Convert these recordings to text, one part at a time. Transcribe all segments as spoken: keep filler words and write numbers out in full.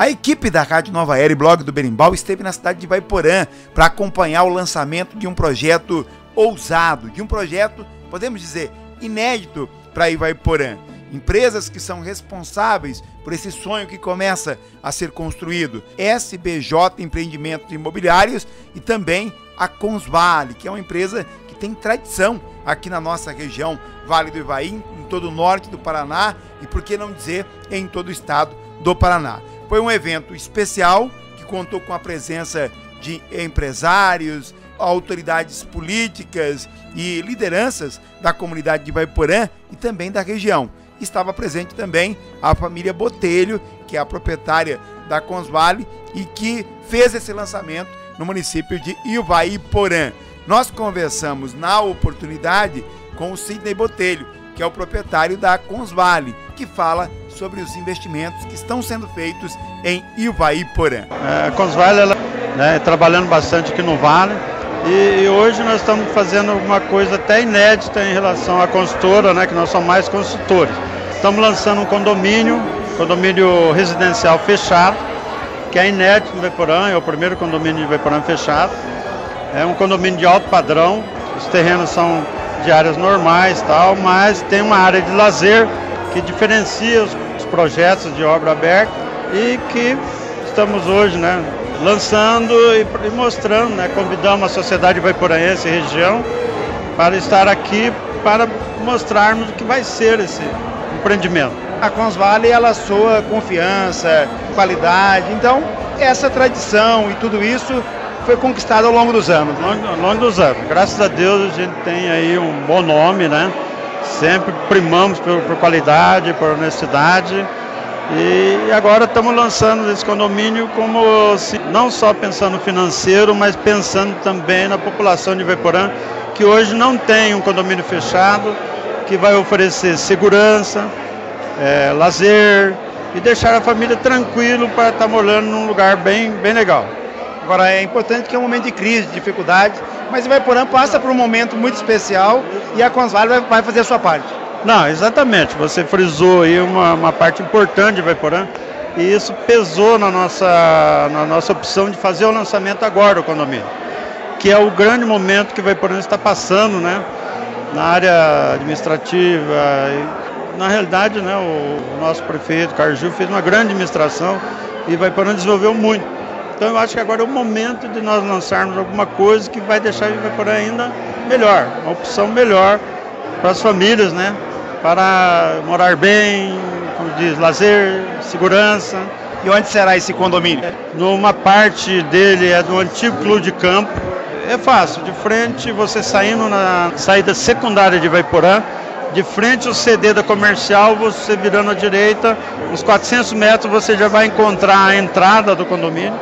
A equipe da Rádio Nova Era e Blog do Berimbau esteve na cidade de Ivaiporã para acompanhar o lançamento de um projeto ousado, de um projeto, podemos dizer, inédito para Ivaiporã. Empresas que são responsáveis por esse sonho que começa a ser construído. S B J Empreendimentos Imobiliários e também a Consvale, que é uma empresa que tem tradição aqui na nossa região, Vale do Ivaí, em todo o norte do Paraná e, por que não dizer, em todo o estado do Paraná. Foi um evento especial que contou com a presença de empresários, autoridades políticas e lideranças da comunidade de Ivaiporã e também da região. Estava presente também a família Botelho, que é a proprietária da Consvale e que fez esse lançamento no município de Ivaiporã. Nós conversamos na oportunidade com o Sidney Botelho, que é o proprietário da Consvale, que fala sobre os investimentos que estão sendo feitos em Ivaiporã. É, a Consvale, ela, né, trabalhando bastante aqui no Vale, e, e hoje nós estamos fazendo uma coisa até inédita em relação à consultora, né, que nós somos mais consultores. Estamos lançando um condomínio, condomínio residencial fechado, que é inédito no Ivaiporã, é o primeiro condomínio de Ivaiporã fechado. É um condomínio de alto padrão, os terrenos são de áreas normais e tal, mas tem uma área de lazer que diferencia os, os projetos de obra aberta e que estamos hoje, né, lançando e, e mostrando, né, convidamos a sociedade ivaiporanhense e região para estar aqui para mostrarmos o que vai ser esse empreendimento. A Consvale, ela soa confiança, qualidade, então essa tradição e tudo isso foi conquistado ao longo dos anos. Ao longo, ao longo dos anos. Graças a Deus a gente tem aí um bom nome, né? Sempre primamos por, por qualidade, por honestidade. E agora estamos lançando esse condomínio como se, não só pensando no financeiro, mas pensando também na população de Ivaiporã, que hoje não tem um condomínio fechado, que vai oferecer segurança, é, lazer e deixar a família tranquilo para estar morando num lugar bem, bem legal. Agora, é importante que é um momento de crise, de dificuldade, mas Ivaiporã passa por um momento muito especial e a Consvale vai, vai fazer a sua parte. Não, exatamente. Você frisou aí uma, uma parte importante de Ivaiporã e isso pesou na nossa, na nossa opção de fazer o lançamento agora do condomínio, que é o grande momento que Ivaiporã está passando, né, na área administrativa. E, na realidade, né, o, o nosso prefeito, Carlos Gil, fez uma grande administração e Ivaiporã desenvolveu muito. Então eu acho que agora é o momento de nós lançarmos alguma coisa que vai deixar Ivaiporã ainda melhor, uma opção melhor para as famílias, né? Para morar bem, como diz, lazer, segurança. E onde será esse condomínio? Numa parte dele é do antigo clube de campo. É fácil, de frente você saindo na saída secundária de Ivaiporã, de frente ao C D da comercial, você virando à direita, uns quatrocentos metros você já vai encontrar a entrada do condomínio,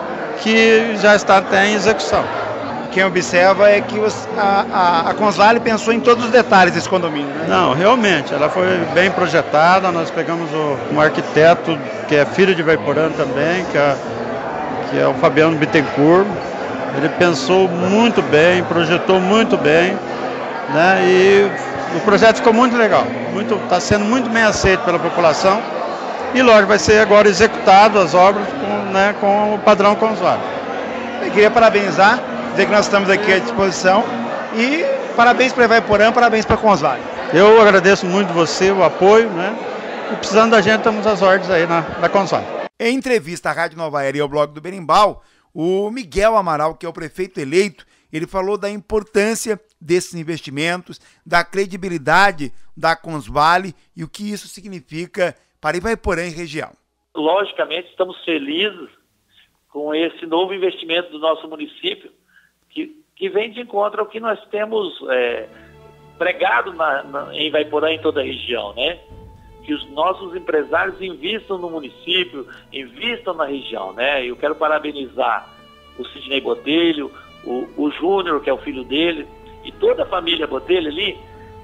que já está até em execução. Quem observa é que a, a, a Consvale pensou em todos os detalhes desse condomínio, né? Não, realmente, ela foi bem projetada. Nós pegamos o, um arquiteto que é filho de Ivaiporã também, que é, que é o Fabiano Bittencourt. Ele pensou muito bem, projetou muito bem, né? E o projeto ficou muito legal, está sendo muito bem aceito pela população. E lógico, vai ser agora executado as obras com, né, com o padrão Consvale. Eu queria parabenizar, dizer que nós estamos aqui à disposição e parabéns para Ivaiporã, parabéns para a Consvale. Eu agradeço muito você, o apoio, né? E precisando da gente, estamos às ordens aí na, na Consvale. Em entrevista à Rádio Nova Era e ao Blog do Berimbau, o Miguel Amaral, que é o prefeito eleito, ele falou da importância desses investimentos, da credibilidade da Consvale e o que isso significa para Ivaiporã e região. Logicamente, estamos felizes com esse novo investimento do nosso município, que, que vem de encontro ao que nós temos é, pregado na, na, em Ivaiporã e em toda a região, né? Que os nossos empresários investam no município, investam na região, né? Eu quero parabenizar o Sidney Botelho, o, o Júnior, que é o filho dele, e toda a família Botelho ali,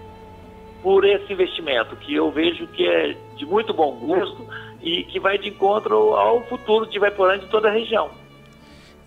por esse investimento, que eu vejo que é de muito bom gosto e que vai de encontro ao futuro de Ivaiporã e de toda a região.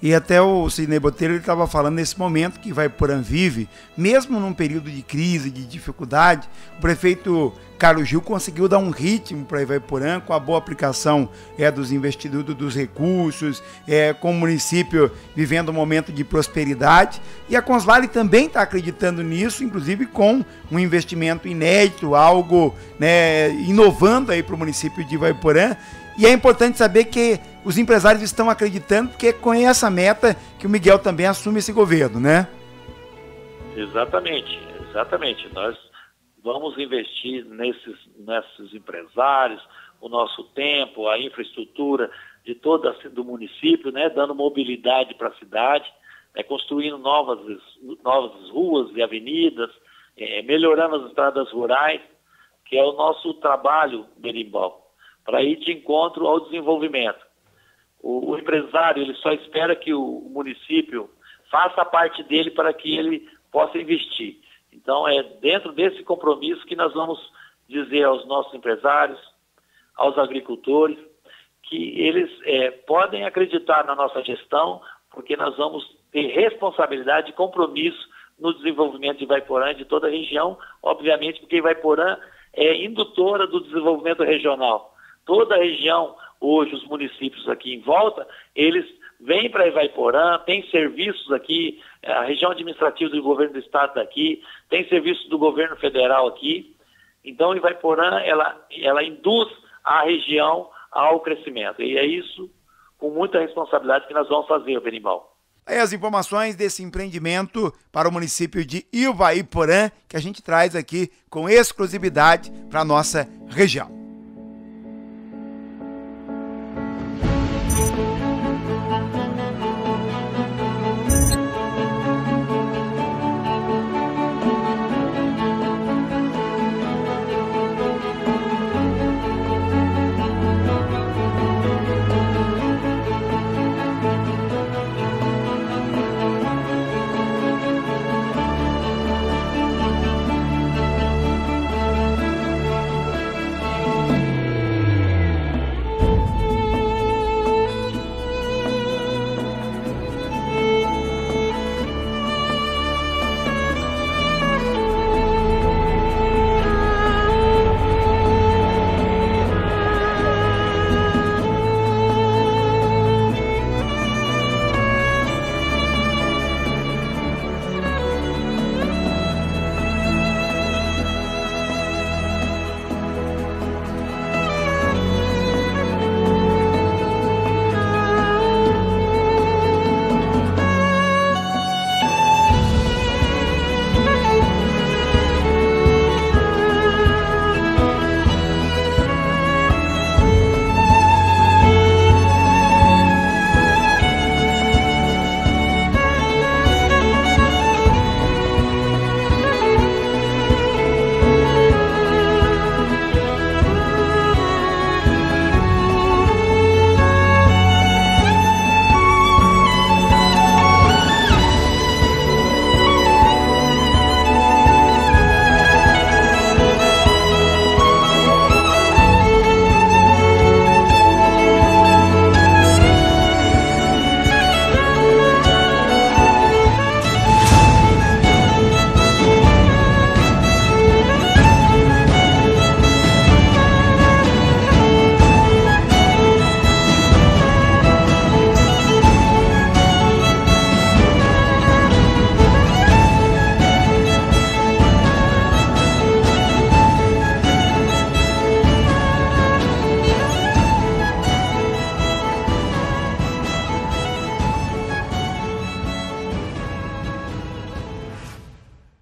E até o Sidney Botelho estava falando nesse momento que Ivaiporã vive, mesmo num período de crise, de dificuldade, o prefeito Carlos Gil conseguiu dar um ritmo para Ivaiporã com a boa aplicação é, dos investimentos, dos recursos, é, com o município vivendo um momento de prosperidade. E a Consvale também está acreditando nisso, inclusive com um investimento inédito, algo né, inovando aí para o município de Ivaiporã. E é importante saber que os empresários estão acreditando, porque é com essa meta que o Miguel também assume esse governo, né? Exatamente, exatamente. Nós vamos investir nesses, nesses empresários, o nosso tempo, a infraestrutura de toda do município, né, dando mobilidade para a cidade, né, construindo novas, novas ruas e avenidas, é, melhorando as estradas rurais, que é o nosso trabalho, Berimbau, para ir de encontro ao desenvolvimento. O, o empresário ele só espera que o município faça a parte dele para que ele possa investir. Então, é dentro desse compromisso que nós vamos dizer aos nossos empresários, aos agricultores, que eles é, podem acreditar na nossa gestão, porque nós vamos ter responsabilidade e compromisso no desenvolvimento de Ivaiporã e de toda a região, obviamente porque Ivaiporã é indutora do desenvolvimento regional. Toda a região, hoje, os municípios aqui em volta, eles vêm para Ivaiporã, tem serviços aqui, a região administrativa do governo do estado daqui, tem serviços do governo federal aqui. Então, Ivaiporã, ela, ela induz a região ao crescimento. E é isso, com muita responsabilidade, que nós vamos fazer, Berimbau. Aí as informações desse empreendimento para o município de Ivaiporã, que a gente traz aqui com exclusividade para a nossa região.